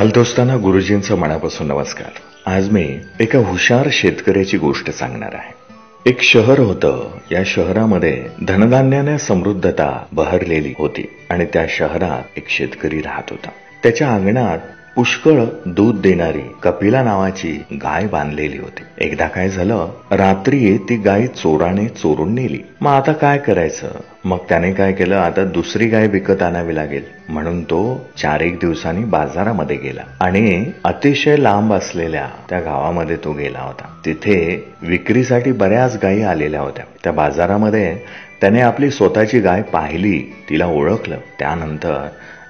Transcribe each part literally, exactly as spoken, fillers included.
बालदोस्तांना गुरुजींचा मनापासून नमस्कार. आज मी एका हुशार शेतकऱ्याची गोष्ट सांगणार आहे. एक शहर होतं. या शहरामध्ये धनधान्याने समृद्धता बहरलेली होती आणि त्या शहरात एक शेतकरी राहत होता. त्याच्या अंगणात पुष्कळ दूध देणारी कपिला नावाची गाय बांधलेली होती. एकदा काय झालं, रात्री ती गाय चोराने चोरून नेली. मग आता काय करायचं? मग त्याने काय केलं, आता दुसरी गाय विकत आणावी लागेल म्हणून तो चार एक दिवसांनी बाजारामध्ये गेला आणि अतिशय लांब असलेल्या त्या गावामध्ये तो गेला होता. तिथे विक्रीसाठी बऱ्याच गायी आलेल्या होत्या. त्या बाजारामध्ये त्याने आपली स्वतःची गाय पाहिली, तिला ओळखलं. त्यानंतर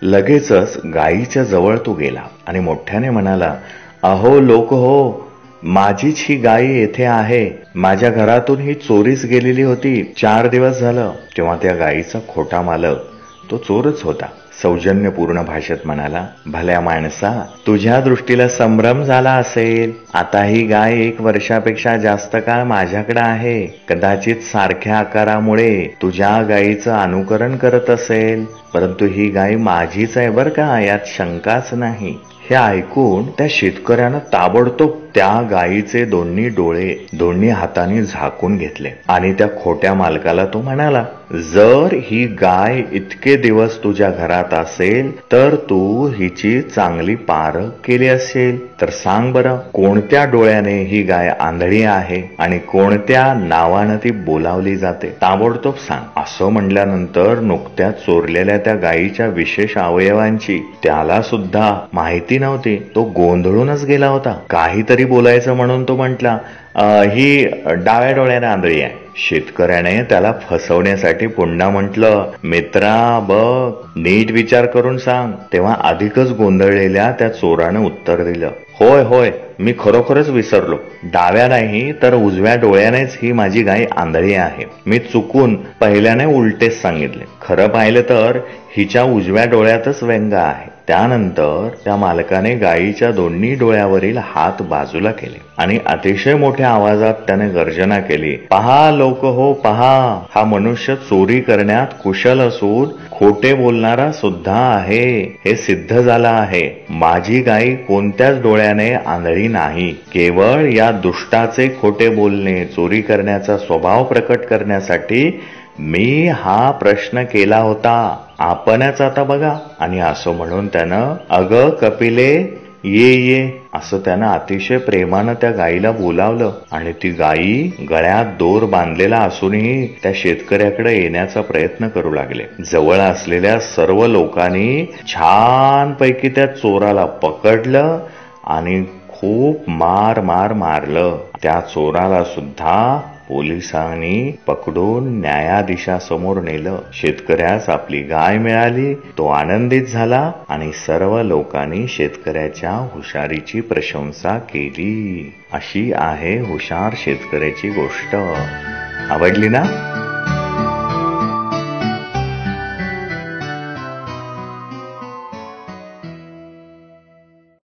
लगेचच गायीच्या जवळ तो गेला आणि मोठ्याने म्हणाला, अहो लोक हो, माझीच ही गाय येथे आहे. माझ्या घरातून ही चोरीस गेलेली होती. चार दिवस झालं. तेव्हा त्या गायीचा खोटा मालक तो चोरच होता. सौजन्यपूर्ण भाषेत म्हणाला, भल्या माणसा, तुझ्या दृष्टीला संभ्रम झाला असेल. आता ही गाय एक वर्षापेक्षा जास्त काळ माझ्याकडे आहे. कदाचित सारख्या आकारामुळे तुझ्या गायीचं अनुकरण करत असेल, परंतु ही गाय माझीच आहे बर का, यात शंकाच नाही. हे ऐकून त्या शेतकऱ्यानं ताबडतोब त्या गायीचे दोन्ही डोळे दोन्ही हातांनी झाकून घेतले आणि त्या खोट्या मालकाला तो म्हणाला, जर ही गाय इतके दिवस तुझ्या घरात असेल तर तू हिची चांगली पारख केली असेल तर सांग बरं, कोणत्या डोळ्याने ही गाय आंधळी आहे आणि कोणत्या नावानं ती बोलावली जाते? ताबडतोब सांग. असं म्हणल्यानंतर नुकत्याच चोरलेल्या त्या गायीच्या विशेष अवयवांची त्याला सुद्धा माहिती नव्हती. तो गोंधळूनच गेला होता. काहीतरी बोलायचं म्हणून तो म्हटला, ही डाव्या डोळ्याने आंधळी आहे. शेतकऱ्याने त्याला फसवण्यासाठी पुन्हा म्हटलं, मित्रा बघ, नीट विचार करून सांग. तेव्हा अधिकच गोंधळलेल्या त्या चोरानं उत्तर दिलं, होय होय, मी खरोखरच विसरलो. डाव्या नाही तर उजव्या डोळ्यानेच ही माझी गाय आंधळी आहे. मी चुकून पहिल्याने उलटेच सांगितले. खरं पाहिलं तर हिच्या उजव्या डोळ्यातच व्यंग आहे. त्यानंतर त्या मालकाने गायीच्या दोन्ही डोळ्यावरील हात बाजूला केले आणि अतिशय मोठ्या आवाजात त्याने गर्जना केली, पहा लोक हो, पहा, हा मनुष्य चोरी करण्यात कुशल असून खोटे बोलणारा सुद्धा आहे. हे सिद्ध झालं आहे. माझी गाय कोणत्याच डोळ्याने आंधळी नाही. केवळ या दुष्टाचे खोटे बोलणे, चोरी करण्याचा स्वभाव प्रकट करण्यासाठी मी हा प्रश्न केला होता. आपणच आता बघा. आणि असं म्हणून त्यानं, अगं कपिले, ये ये, असं त्यानं अतिशय प्रेमानं त्या गायीला बोलावलं आणि ती गायी गळ्यात दोर बांधलेला असूनही त्या शेतकऱ्याकडे येण्याचा प्रयत्न करू लागले. जवळ असलेल्या सर्व लोकांनी छानपैकी त्या चोराला पकडलं आणि खूप मार मार मारलं. त्या चोराला सुद्धा पोलिसांनी पकडून न्यायाधीशासमोर नेलं. शेतकऱ्यास आपली गाय मिळाली. तो आनंदित झाला आणि सर्व लोकांनी शेतकऱ्याच्या हुशारीची प्रशंसा केली. अशी आहे हुशार शेतकऱ्याची गोष्ट. आवडली ना?